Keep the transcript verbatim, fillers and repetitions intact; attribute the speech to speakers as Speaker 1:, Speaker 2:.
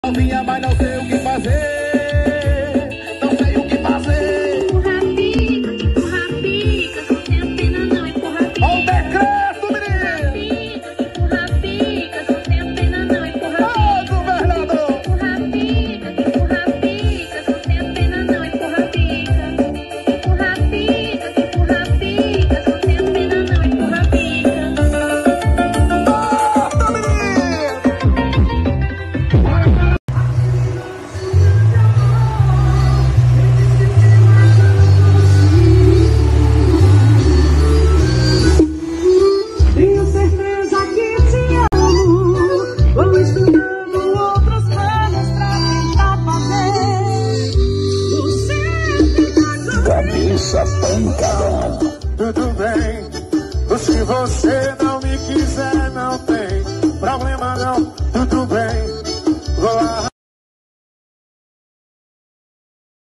Speaker 1: Novinha, mas não sei o que fazer. Não sei o que fazer.
Speaker 2: Empurra pica, empurra pica, não tem pena não, empurra pica.
Speaker 1: Olha o decreto, menino.
Speaker 2: Empurra pica, não tem pena não, empurra pica.
Speaker 1: Ô, governador.
Speaker 2: Empurra pica, empurra pica, não tem pena não, empurra pica. Empurra pica, empurra pica, não tem pena não, empurra pica.
Speaker 1: Bota, menino.
Speaker 3: Tenho certeza que te amo. Vou estudando outros planos pra tentar fazer você ficar comigo.
Speaker 4: Cabeça pancada.
Speaker 1: Tudo bem, o que você